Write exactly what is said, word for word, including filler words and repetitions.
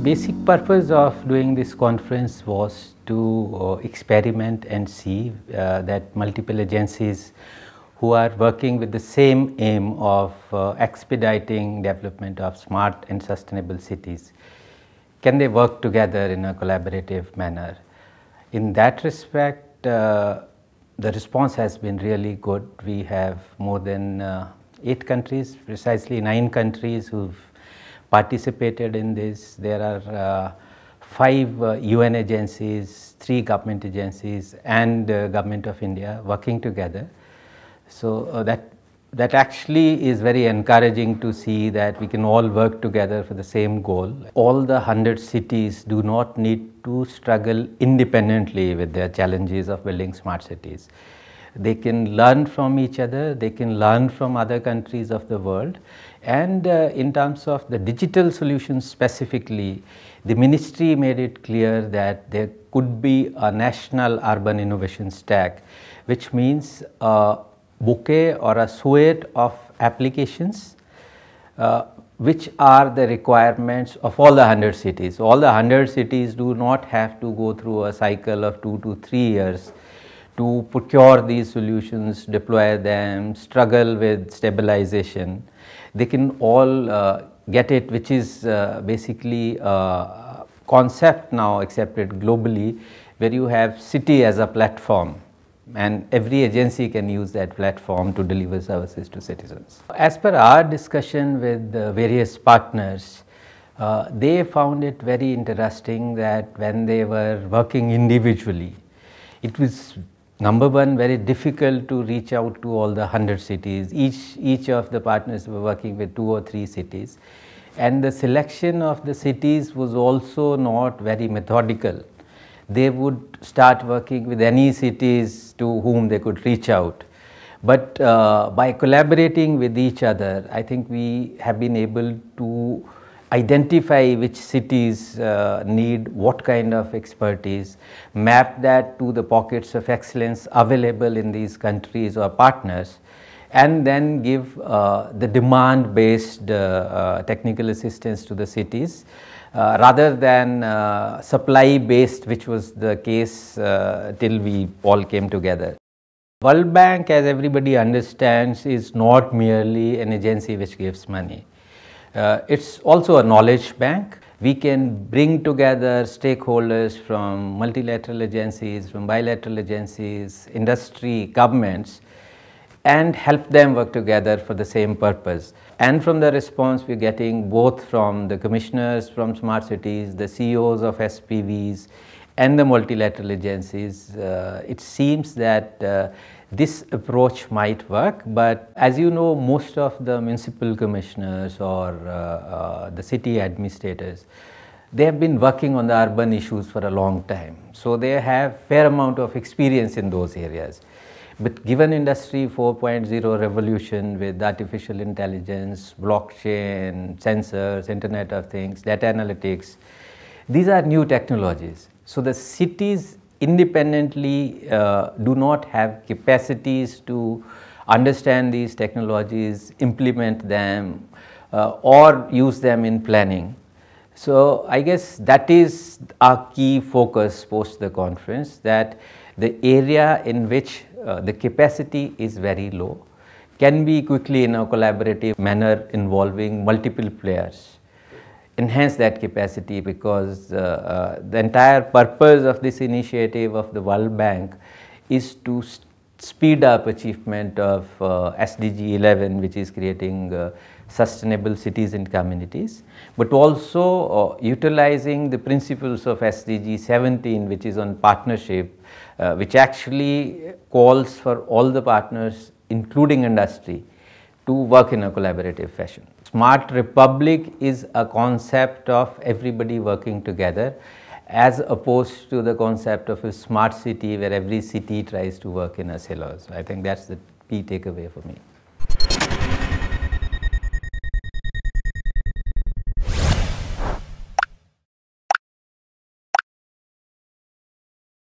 basic purpose of doing this conference was to uh, experiment and see uh, that multiple agencies who are working with the same aim of uh, expediting development of smart and sustainable cities, can they work together in a collaborative manner? In that respect, uh, the response has been really good. We have more than uh, eight countries, precisely nine countries who've participated in this. There are uh, five uh, U N agencies, three government agencies and uh, Government of India working together. So uh, that that actually is very encouraging to see that we can all work together for the same goal. All the one hundred cities do not need to struggle independently with their challenges of building smart cities. They can learn from each other, they can learn from other countries of the world, and uh, in terms of the digital solutions specifically, the ministry made it clear that there could be a national urban innovation stack, which means a bouquet or a suite of applications uh, which are the requirements of all the one hundred cities. All the one hundred cities do not have to go through a cycle of two to three years to procure these solutions, deploy them, struggle with stabilization. They can all uh, get it, which is uh, basically a concept now accepted globally, where you have city as a platform and every agency can use that platform to deliver services to citizens. As per our discussion with the various partners, uh, they found it very interesting that when they were working individually, it was number one, very difficult to reach out to all the one hundred cities. Each, each of the partners were working with two or three cities, and the selection of the cities was also not very methodical. They would start working with any cities to whom they could reach out. But uh, by collaborating with each other, I think we have been able to identify which cities uh, need what kind of expertise, map that to the pockets of excellence available in these countries or partners, and then give uh, the demand based uh, uh, technical assistance to the cities uh, rather than uh, supply based, which was the case uh, till we all came together. World Bank, as everybody understands, is not merely an agency which gives money. Uh, it's also a knowledge bank. We can bring together stakeholders from multilateral agencies, from bilateral agencies, industry, governments, and help them work together for the same purpose. And from the response we're getting both from the commissioners from smart cities, the C E Os of S P Vs, and the multilateral agencies, uh, it seems that uh, this approach might work. But as you know, most of the municipal commissioners or uh, uh, the city administrators, they have been working on the urban issues for a long time. So they have fair amount of experience in those areas. But given industry four point oh revolution with artificial intelligence, blockchain, sensors, Internet of Things, data analytics, these are new technologies. So the cities independently uh, do not have capacities to understand these technologies, implement them, uh, or use them in planning. So I guess that is our key focus post the conference, that the area in which uh, the capacity is very low can be quickly in a collaborative manner involving multiple players enhance that capacity, because uh, uh, the entire purpose of this initiative of the World Bank is to speed up achievement of uh, S D G eleven, which is creating uh, sustainable cities and communities, but also uh, utilizing the principles of S D G seventeen, which is on partnership, uh, which actually calls for all the partners, including industry, to work in a collaborative fashion. Smart Republic is a concept of everybody working together, as opposed to the concept of a smart city where every city tries to work in a silos. I think that's the key takeaway for me.